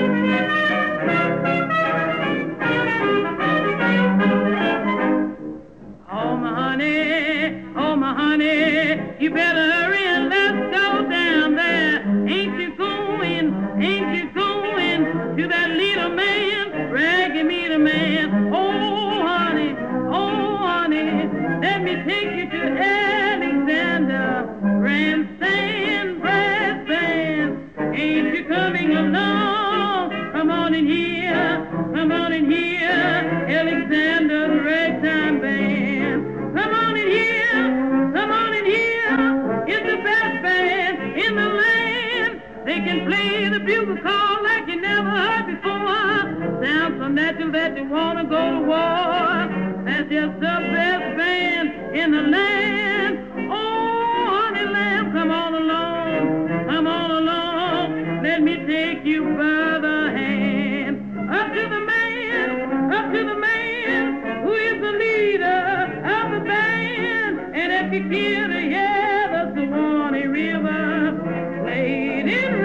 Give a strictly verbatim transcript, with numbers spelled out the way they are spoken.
Oh, my honey, oh, my honey, you better hurry and let's go down there. Ain't you going, ain't you going to that little man, ragging me the man? Oh, honey, oh, honey, let me take you to Alexander, grandstand, brass band. Ain't you coming along? Come on in here, come on in here, Alexander's ragtime band. Come on in here, come on in here, it's the best band in the land. They can play the bugle call like you never heard before. Sounds so natural that you want to go to war. That's just the best band in the land. Oh, honey lamb, come on along, come on along. Let me take you by the hand. Up to the man, up to the man who is the leader of the band. And if you hear the yeah, the Suwannee River played in